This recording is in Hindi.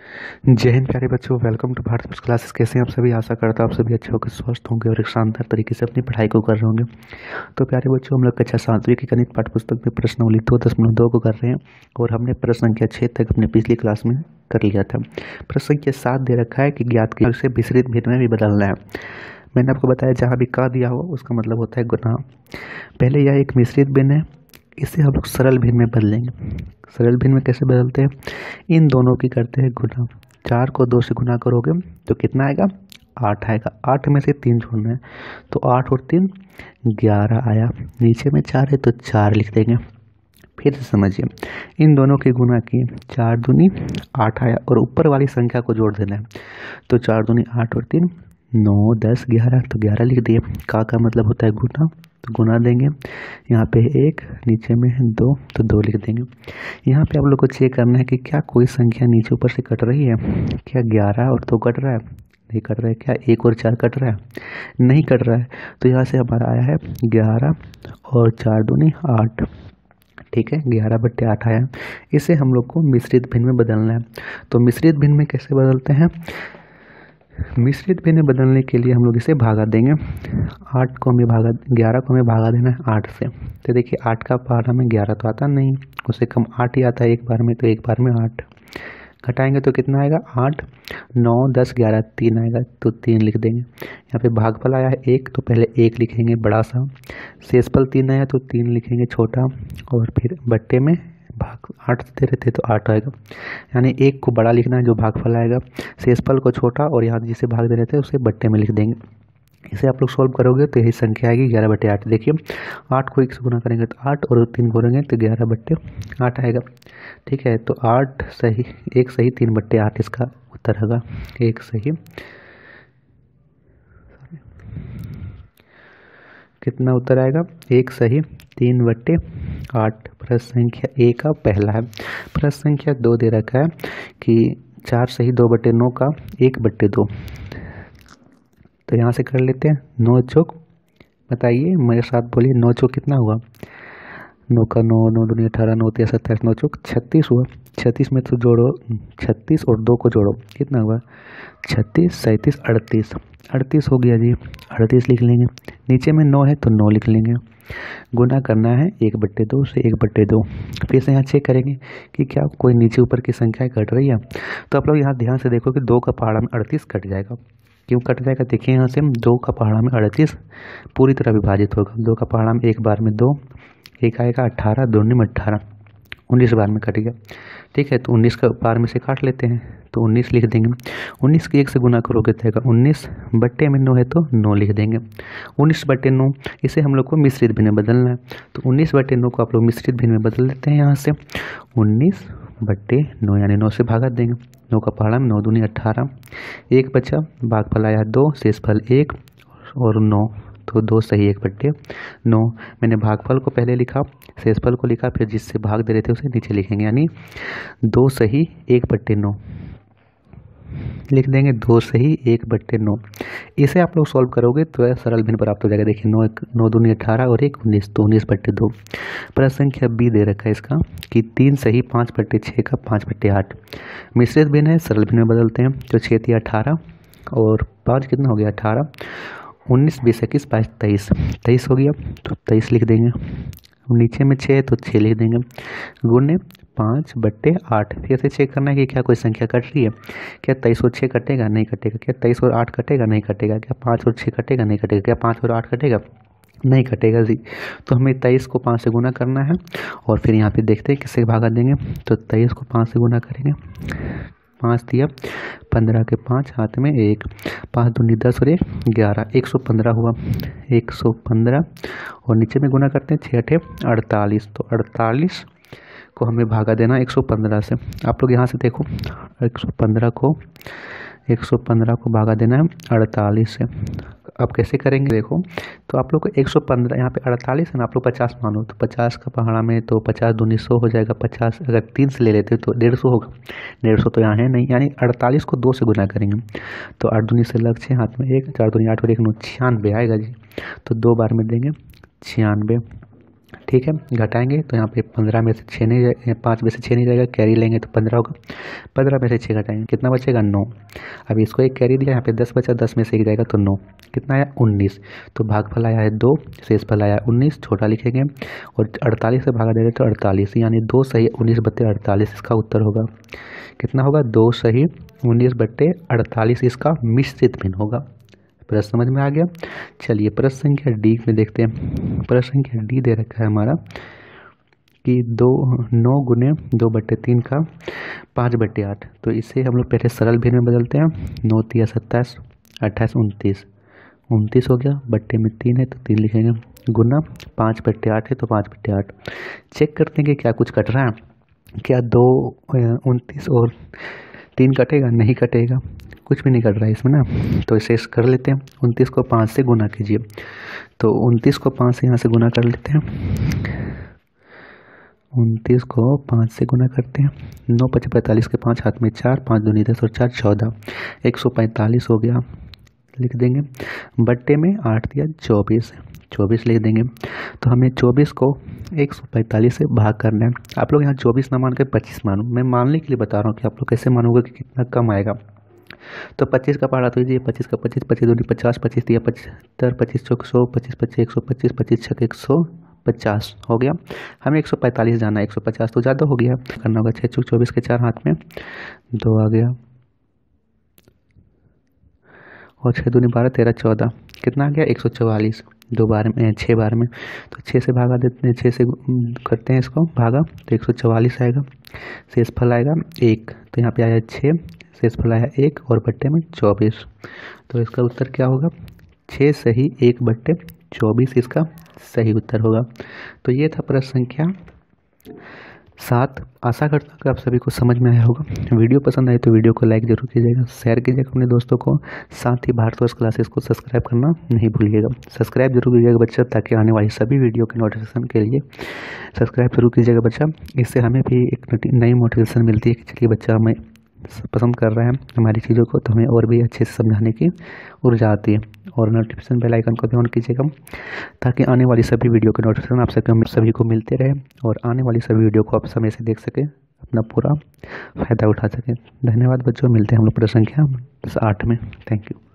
जय हिंद प्यारे बच्चों, welcome to Bharat first classes. कैसे हैं आप सभी? आशा करता हूँ आप सभी अच्छे होकर स्वस्थ होंगे और एक शानदार तरीके से अपनी पढ़ाई को कर रहे होंगे। तो प्यारे बच्चों, हम लोग कक्षा 7वीं की गणित पाठ्य पुस्तक में प्रश्नावली 2.2 को कर रहे हैं और हमने प्रश्न संख्या 6 तक अपने पिछली क्लास में कर लिया था। प्रश्न संख्या 7 दे रखा है कि ज्ञात के से मिश्रित भिन्न में भी बदलना है। मैंने आपको बताया जहाँ भी का दिया हो उसका मतलब होता है गुना। पहले यह एक मिश्रित भिन्न है, इसे हम लोग सरल भिन्न में बदलेंगे। सरल भिन्न में कैसे बदलते हैं? इन दोनों की करते हैं गुना। 4 को 2 से गुना करोगे तो कितना आएगा? 8 आएगा। 8 में से 3 छोड़ना है तो 8 और 3 11 आया। नीचे में 4 है तो 4 लिख देंगे। फिर से समझिए, इन दोनों की गुना किए, 4 दूनी 8 आया और ऊपर वाली संख्या को जोड़ देना है तो 4 दूनी 8 और 3 9 10 11 तो 11 लिख दिए। का मतलब होता है गुना, तो गुना देंगे। यहाँ पे 1, नीचे में 2 तो 2 लिख देंगे। यहाँ पे आप लोग को चेक करना है कि क्या कोई संख्या नीचे ऊपर से कट रही है। क्या 11 और 2 कट रहा है? नहीं कट रहा है। क्या 1 और 4 कट रहा है? नहीं कट रहा है। तो यहाँ से हमारा आया है 11 और 4 दूनी 8। ठीक है, 11/8 आया। इसे हम लोग को मिश्रित भिन्न में बदलना है। तो मिश्रित भिन्न में कैसे बदलते हैं? मिश्रित भिन्न बदलने के लिए हम लोग इसे भागा देंगे। 8 को हमें भागा 11 को हमें भागा देना है 8 से। तो देखिए 8 का पहाड़ा में 11 तो आता नहीं, उससे कम 8 ही आता है एक बार में, तो एक बार में 8 घटाएंगे तो कितना आएगा? 8 9 10 11 3 आएगा तो 3 लिख देंगे। यहाँ पे भागफल आया है 1 तो पहले 1 लिखेंगे बड़ा सा, शेषफल 3 आया तो 3 लिखेंगे छोटा, और फिर बट्टे में भाग 8 दे रहे थे तो 8 आएगा। यानी 1 को बड़ा लिखना है जो भागफल आएगा, शेषफल को छोटा, और यहाँ जिसे भाग दे रहे थे उसे बट्टे में लिख देंगे। इसे आप लोग सॉल्व करोगे तो यही संख्या आएगी 11/8। देखिए 8 को 1 से गुना करेंगे तो 8 और 3 करेंगे तो 11/8 आएगा। ठीक है, तो 8 सही 1 सही 3/8 इसका उत्तर होगा। 1 सही कितना उत्तर आएगा? 1 सही 3/8। प्रश्न संख्या A का पहला है। प्रश्न संख्या 2 दे रखा है कि 4 सही 2/9 का 1/2। तो यहाँ से कर लेते हैं 9 चौक, बताइए मेरे साथ बोलिए, 9 चौक कितना हुआ? 9 का 9, 9 दूनी 18, 9 3 27, 9 चौक 36 हुआ। 36 में तो जोड़ो 36 और 2 को जोड़ो, कितना हुआ? 36 37 38 38 हो गया जी, 38 लिख लेंगे। नीचे में 9 है तो 9 लिख लेंगे। गुना करना है 1/2 से 1/2। फिर से यहाँ चेक करेंगे कि क्या कोई नीचे ऊपर की संख्या कट रही है। तो आप लोग यहाँ ध्यान से देखो कि 2 का पहाड़ा में 38 कट जाएगा। क्यों कट जाएगा? देखिए यहाँ से 2 का पहाड़ा में 38 पूरी तरह विभाजित होगा। 2 का पहाड़ा में एक बार में 2, एक आएगा 18, 2 में 18, 19 बार में कट गया। ठीक है, तो 19 का बार में से काट लेते हैं तो 19 लिख देंगे। 19 की 1 से गुना करोगे तो 19 बट्टे में 9 है तो 9 लिख देंगे। 19/9 इसे हम लोग को मिश्रित भिन्न में बदलना है। तो 19/9 को आप लोग मिश्रित भिन्न में बदल लेते हैं। यहाँ से 19/9 यानी 9 से भागा देंगे। 9 का पहाड़ा में 9 दूनी 18, 1 बचा, भागफल आया 2, शेषफल 1 और 9 तो 2 सही 1/9। मैंने भागफल को पहले लिखा, शेषफल को लिखा, फिर जिससे भाग दे रहे थे उसे नीचे लिखेंगे, यानी 2 सही 1/9 लिख देंगे। 2 सही 1/9। इसे आप लोग सॉल्व करोगे तो सरल भिन्न प्राप्त हो जाएगा। देखिए 9 दूनी 18 और 1 19 तो 19/2। प्रश्न संख्या B दे रखा है इसका कि 3 सही 5/6 का 5/8। मिश्रित भिन्न है, सरल भिन्न में बदलते हैं। तो 6 3 18 और 5 कितना हो गया? 18, 19 20 21 22 23 23 हो गया तो 23 लिख देंगे। नीचे में 6 है तो 6 लिख देंगे। गुणे 5/8। फिर से चेक करना है कि क्या कोई संख्या कट रही है। क्या 23 और 6 कटेगा? नहीं कटेगा। क्या 23 और 8 कटेगा? नहीं कटेगा। क्या 5 और 6 कटेगा? नहीं कटेगा। क्या 5 और 8 कटेगा? नहीं कटेगा जी। तो हमें 23 को 5 से गुना करना है और फिर यहाँ पे देखते हैं किससे भागा देंगे। तो 23 को 5 से गुना करेंगे, 5 दिया 15 के 5 हाथ में 1, 5 दूनी 10 और 1 11, 115 हुआ। 115 और नीचे में गुना करते हैं 6 8 48। तो 48 को हमें भागा देना 115 से। आप लोग यहाँ से देखो 115 को भागा देना है 48 से। अब कैसे करेंगे देखो, तो आप लोग को 115 यहाँ पे 48 है ना, आप लोग 50 मानो तो 50 का पहाड़ा में तो 50 दूनी 100 हो जाएगा। 50 अगर 3 से ले लेते तो 150 होगा। 150 तो यहाँ है नहीं, यानी 48 को 2 से गुना करेंगे तो 8 दूनी से लग 6 हाथ में 1, 4 दूनी 8 और 1 9 96 आएगा जी। तो 2 बार में देंगे 96। ठीक है, घटाएंगे तो यहाँ पे 15 में से 6 नहीं जाए, 5 में से 6 नहीं जाएगा, कैरी लेंगे तो 15 होगा। 15 में से 6 घटाएंगे कितना बचेगा, 9। अब इसको एक कैरी दिया, यहाँ पे 10 बचा, 10 में से 1 जाएगा तो 9। कितना आया, 19। तो भागफल आया है 2, शेषफल आया 19, छोटा लिखेंगे और 48 से भागा देंगे तो 48, यानी 2 सही 19/48 इसका उत्तर होगा। कितना होगा, 2 सही 19/48 इसका मिश्रित भिन्न होगा। प्रश्न समझ में आ गया। चलिए प्रश्न संख्या डी में देखते हैं। प्रश्न संख्या डी दे रखा है हमारा कि 9 गुने 2/3 का 5/8। तो इसे हम लोग पहले सरल भिन्न में बदलते हैं। 9 तिया 27, 28 29, 29 हो गया, बट्टे में 3 है तो 3 लिखेंगे, गुना 5/8 है तो 5/8। चेक करते हैं कि क्या कुछ कट रहा है, क्या 2 29 और 3 कटेगा, नहीं कटेगा, कुछ भी नहीं कट रहा है इसमें ना। तो इसे कर लेते हैं, 29 को 5 से गुना कीजिए। तो 29 को 5 से यहाँ से गुना कर लेते हैं, 29 को 5 से गुना करते हैं। 9 × 5 = 45 के 5 हाथ में 4, 5 दूनी 10 और 4 14, 145 हो गया, लिख देंगे। बट्टे में 8 दिया 24, 24 लिख देंगे। तो हमें 24 को 145 से भाग करना है। आप लोग यहाँ 24 ना मान के 25 मानो, मैं मानने के लिए बता रहा हूँ कि आप लोग कैसे मानोगे कि कितना कम आएगा। तो 25 का पढ़ा तो ये 25 का 25, 25 दूनी 50, 25 दिया 75, 25 चौक 100, 25 25 125, 25 छक 150 हो गया। हमें 145 जाना है, 150 तो ज़्यादा हो गया, करना होगा 6 चौक 24 के 4 हाथ में 2 आ गया और 6 दूनी 12, 13 14, कितना आ गया 144, 2 बार में 6 बार में। तो 6 से भागा देते हैं, 6 से करते हैं इसको भागा तो 144 आएगा। शेषफल आएगा 1, तो यहाँ पे आया 6, शेषफल आया 1 और बट्टे में 24। तो इसका उत्तर क्या होगा, 6 सही 1/24 इसका सही उत्तर होगा। तो ये था प्रश्न संख्या 7। आशा करता हूँ कि आप सभी को समझ में आया होगा। वीडियो पसंद आए तो वीडियो को लाइक जरूर कीजिएगा, शेयर कीजिएगा अपने दोस्तों को, साथ ही भारतवर्ष क्लासेस को सब्सक्राइब करना नहीं भूलिएगा। सब्सक्राइब जरूर कीजिएगा बच्चा, ताकि आने वाली सभी वीडियो के नोटिफिकेशन के लिए सब्सक्राइब जरूर कीजिएगा बच्चा। इससे हमें भी एक नई मोटिवेशन मिलती है कि चलिए बच्चा हमें पसंद कर रहे हैं हमारी चीज़ों को, तो हमें और भी अच्छे से समझाने की ऊर्जा आती है। और नोटिफिकेशन बेल आइकन को भी ऑन कीजिएगा, ताकि आने वाली सभी वीडियो के नोटिफिकेशन आप सभी को मिलते रहे और आने वाली सभी वीडियो को आप समय से देख सकें, अपना पूरा फ़ायदा उठा सकें। धन्यवाद बच्चों, मिलते हैं हम लोग प्रश्न संख्या 8 में। Thank you.